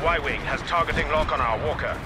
Y-Wing has targeting lock on our walker.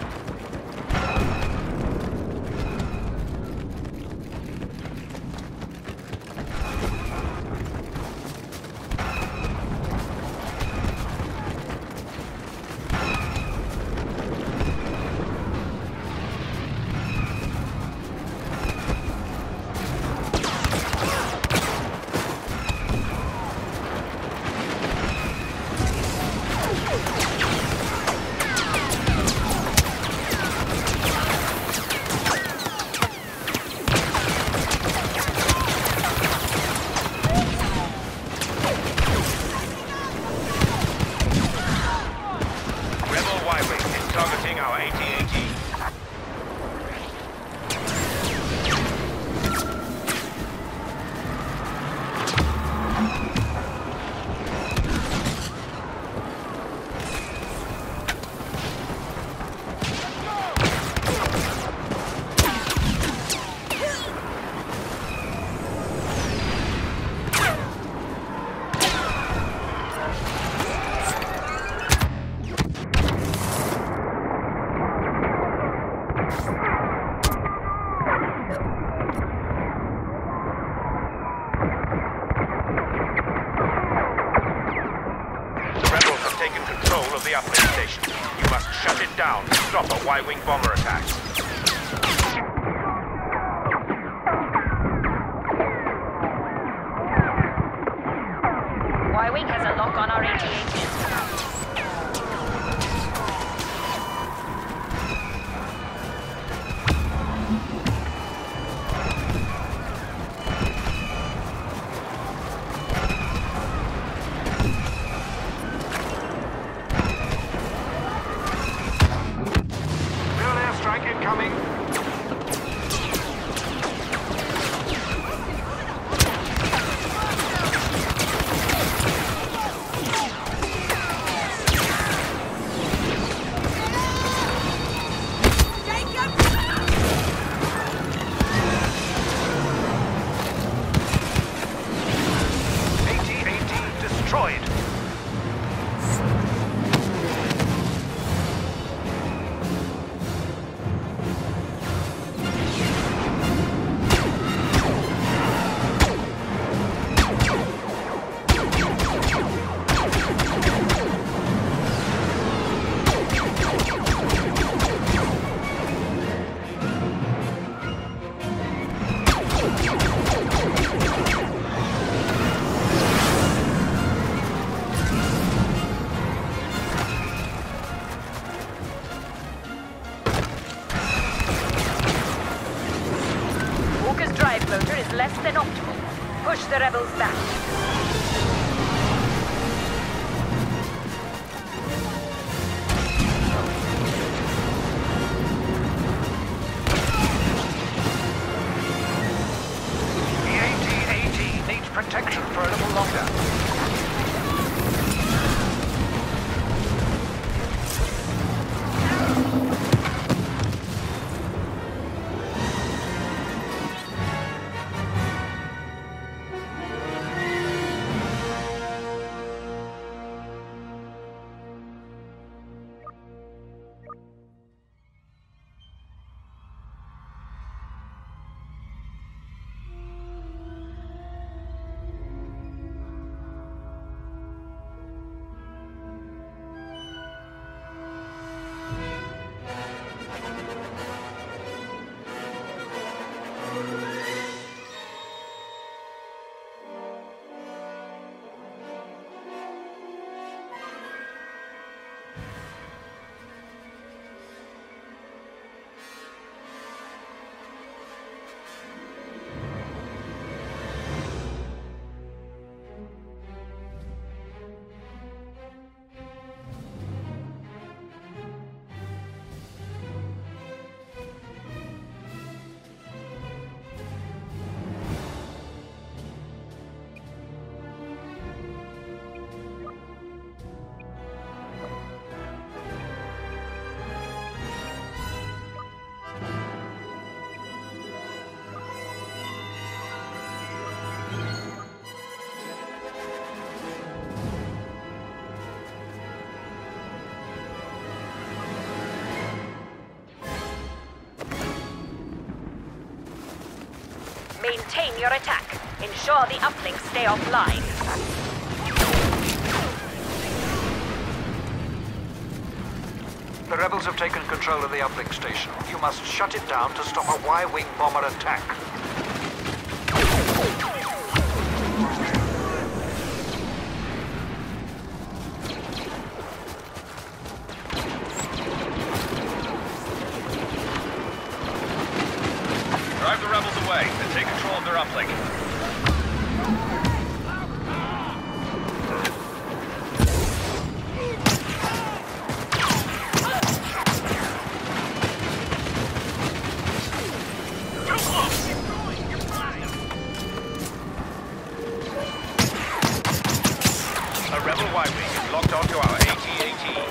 The uplink station. You must shut it down to stop a Y-Wing bomber attack. Y-Wing has a lock on our AT-AT. Motor is less than optimal. Push the rebels back. The AT-AT needs protection for a little longer. Maintain your attack. Ensure the uplinks stay offline. The rebels have taken control of the uplink station. You must shut it down to stop a Y-wing bomber attack. Drive the rebels away and take control of their uplink. A rebel Y-wing is locked onto our AT-AT.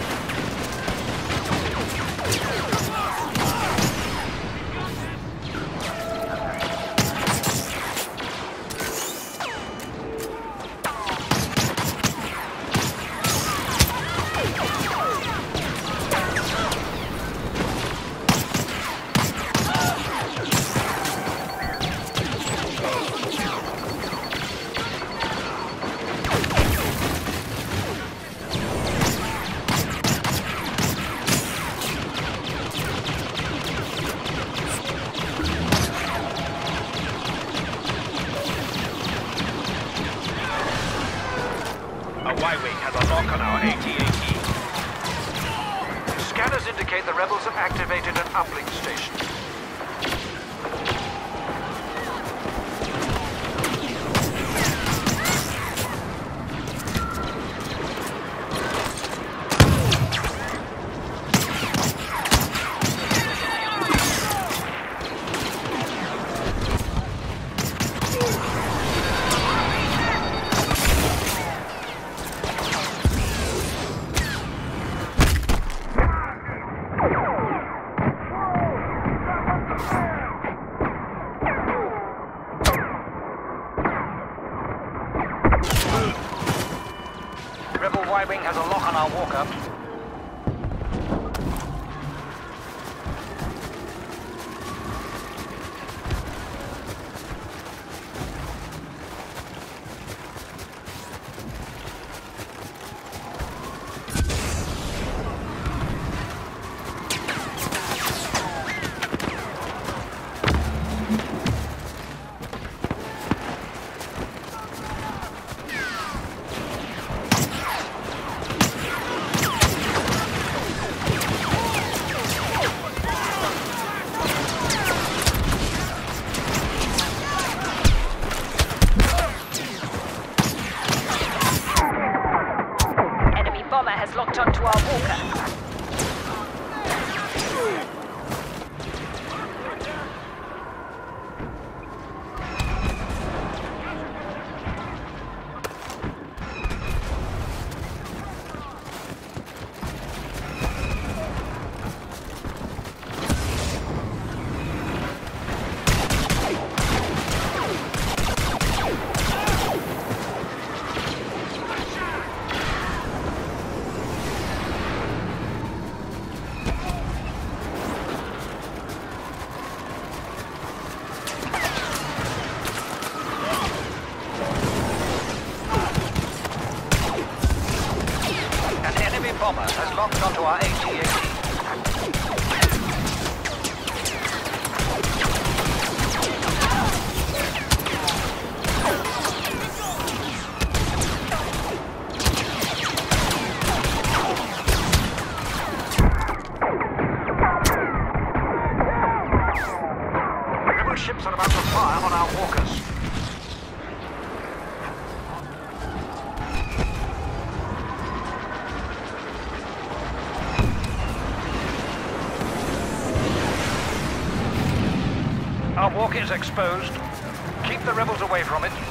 A Y-wing has a lock on our AT-AT. Scanners indicate the rebels have activated an uplink station. Rebel Y-wing has a lock on our walker. Bomber has locked onto our walker. Bomber has locked onto our AT-AT. Rebel ships are about to fire on our walkers. Our walker is exposed. Keep the rebels away from it.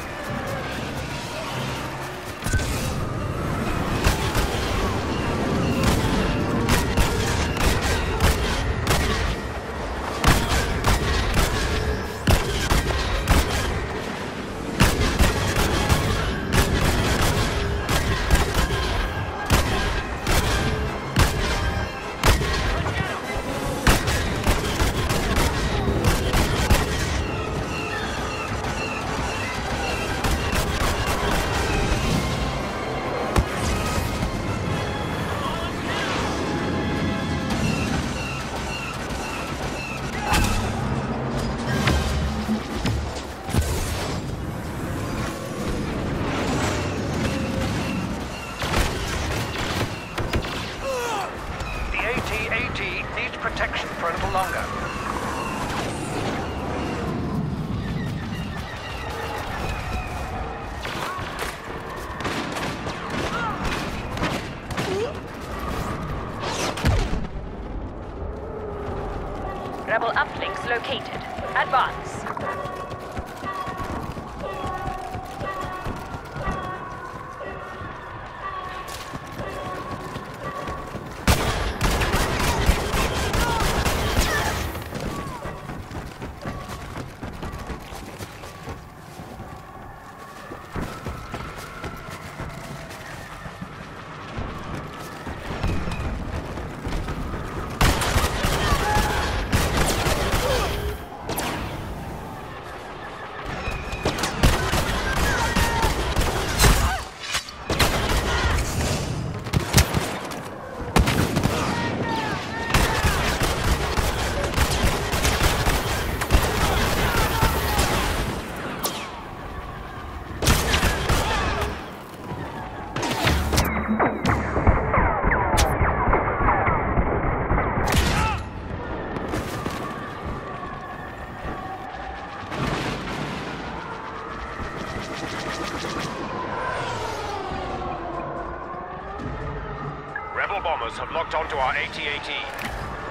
advance. Rebel bombers have locked onto our AT-AT.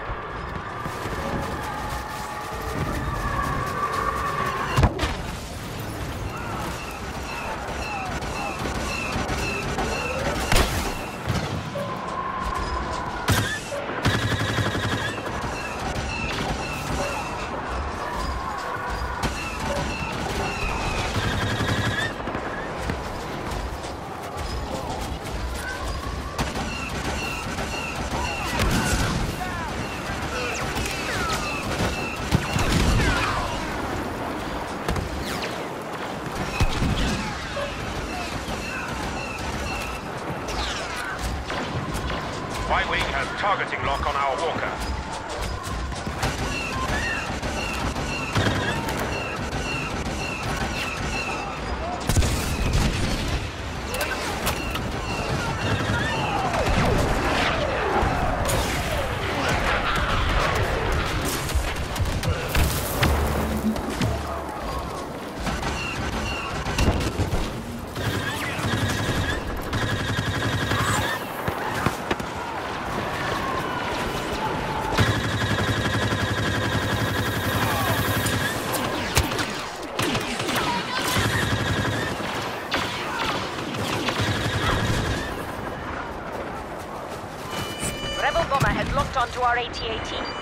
Y-Wing has targeting lock on our walker. Rebel bomber has locked onto our AT-AT.